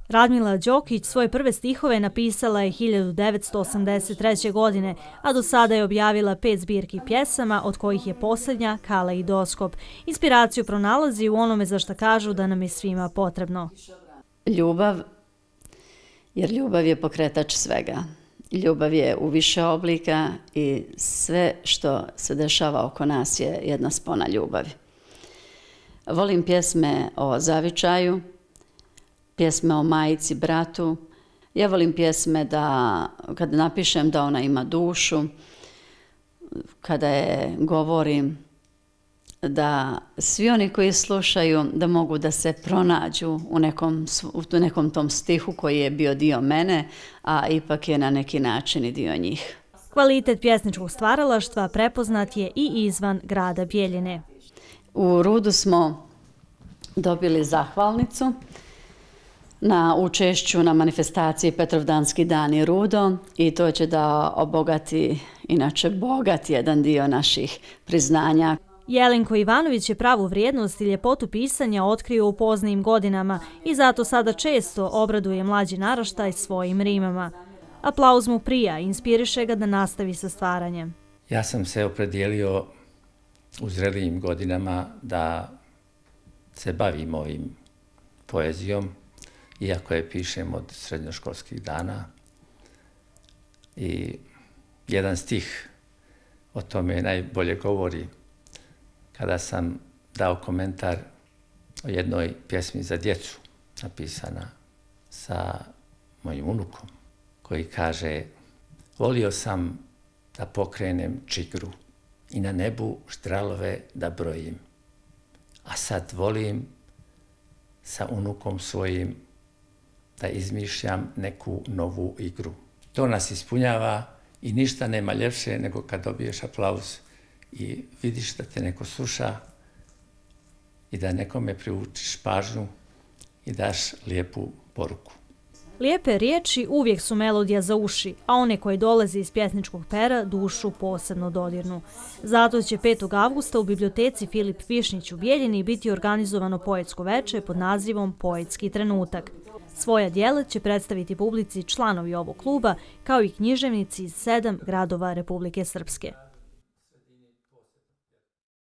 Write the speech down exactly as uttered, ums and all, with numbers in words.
Radmila Đokić svoje prve stihove napisala je hiljadu devetsto osamdeset treće. godine, a do sada je objavila pet zbirki pjesama, od kojih je posljednja Kaleidoskop. Inspiraciju pronalazi u onome za šta kažu da nam je svima potrebno. Ljubav, jer ljubav je pokretač svega. Ljubav je u više oblika i sve što se dešava oko nas je jedna spona ljubavi. Volim pjesme o zavičaju, pjesme o majici, bratu. Ja volim pjesme da, kada napišem da ona ima dušu, kada je govorim, da svi oni koji slušaju da mogu da se pronađu u nekom, u nekom tom stihu koji je bio dio mene, a ipak je na neki način i dio njih. Kvalitet pjesničkog stvaralaštva prepoznat je i izvan grada Bjeljine. U Rudu smo dobili zahvalnicu na učešću na manifestaciji Petrovdanski dani Rudo i to će da obogati, inače bogat jedan dio naših priznanja. Jelenko Ivanović je pravu vrijednost i ljepotu pisanja otkrio u poznijim godinama i zato sada često obraduje mlađi naraštaj svojim rimama. Aplauz mu prija i inspiriše ga da nastavi sa stvaranjem. Ja sam se opredijelio u zrelijim godinama da se bavim ovim poezijom, iako je pišem od srednjoškolskih dana. I jedan stih o tome najbolje govori kada sam dao komentar o jednoj pjesmi za djecu, napisana sa mojim unukom, koji kaže: volio sam da pokrenem čigru i na nebu štralove da brojim, a sad volim sa unukom svojim da izmišljam neku novu igru. To nas ispunjava i ništa nema ljepše nego kad dobiješ aplauz i vidiš da te neko sluša i da nekome privučiš pažnju i daš lijepu poruku. Lijepe riječi uvijek su melodija za uši, a one koje dolaze iz pjesničkog pera dušu posebno dodirnu. Zato će petog avgusta u biblioteci Filip Višnjić u Bjeljini biti organizovano poetsko veče pod nazivom Poetski trenutak. Svoja djela će predstaviti publici članovi ovog kluba, kao i književnici iz sedam gradova Republike Srpske.